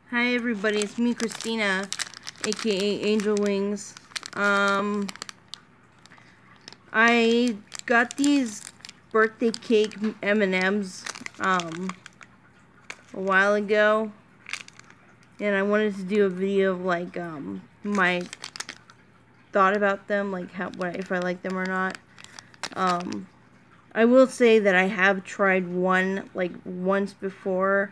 Hi everybody, it's me Christina, aka Angel Wings. I got these birthday cake M&Ms a while ago, and I wanted to do a video of like my thought about them, like if I like them or not. I will say that I have tried one like once before.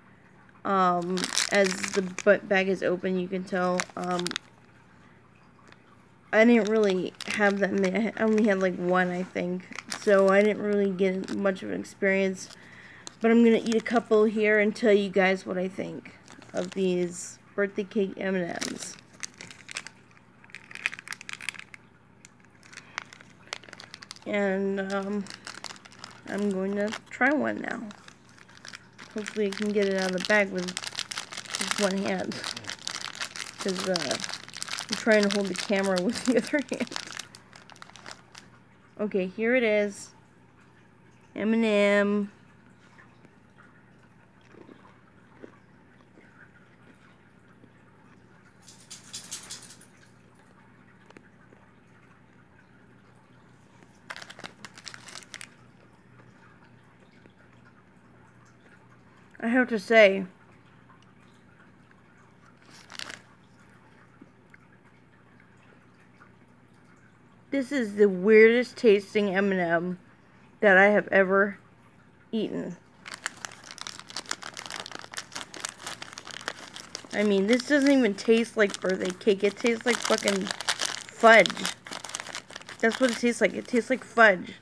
As the bag is open, you can tell, I didn't really have that many. I only had like one, I think, so I didn't really get much of an experience, but I'm gonna eat a couple here and tell you guys what I think of these birthday cake M&Ms. And I'm going to try one now. Hopefully I can get it out of the bag with just one hand, because I'm trying to hold the camera with the other hand. Okay, here it is. M&M. I have to say, this is the weirdest tasting M&M that I have ever eaten. I mean, this doesn't even taste like birthday cake. It tastes like fucking fudge. That's what it tastes like. It tastes like fudge.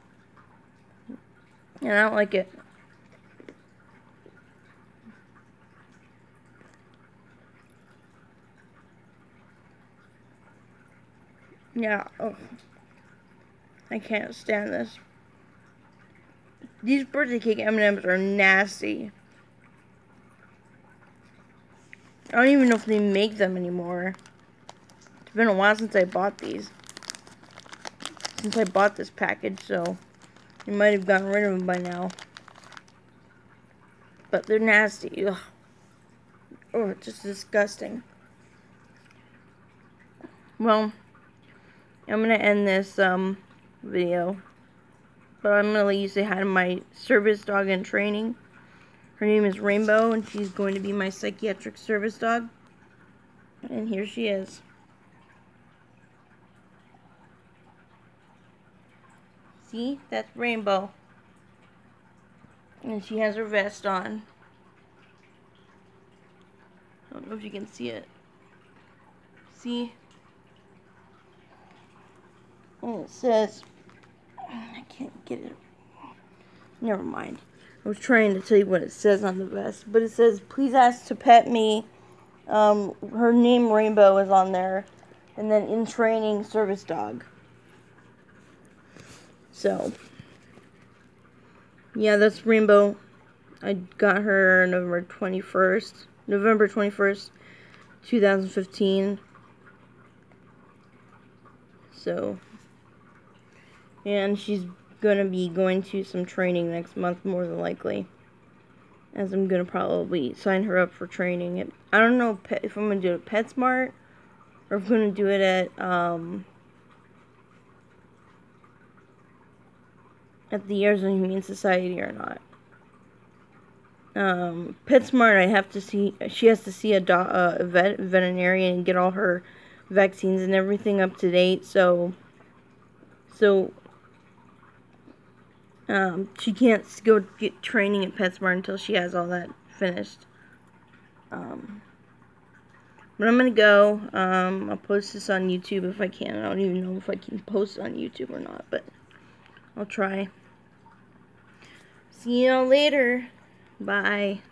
And I don't like it. Yeah, oh, I can't stand this. These birthday cake M&Ms are nasty. I don't even know if they make them anymore. It's been a while since I bought these. Since I bought this package, so they might have gotten rid of them by now. But they're nasty. Ugh. Oh, it's just disgusting. Well, I'm gonna end this video, but I'm gonna let you say hi to my service dog in training. Her name is Rainbow, and she's going to be my psychiatric service dog. And here she is. See, that's Rainbow, and she has her vest on. I don't know if you can see it. See? And it says, I can't get it. Never mind. I was trying to tell you what it says on the vest, but it says, please ask to pet me. Her name Rainbow is on there, and then in training service dog. So, yeah, that's Rainbow. I got her November 21st, 2015. So, and she's gonna be going to some training next month, more than likely, as I'm gonna probably sign her up for training. I don't know if I'm gonna do it at PetSmart or if I'm gonna do it at the Arizona Humane Society or not. PetSmart, I have to see. She has to see a veterinarian and get all her vaccines and everything up to date. So she can't go get training at PetSmart until she has all that finished. But I'm gonna go. I'll post this on YouTube if I can. I don't even know if I can post on YouTube or not, but I'll try. See you all later. Bye.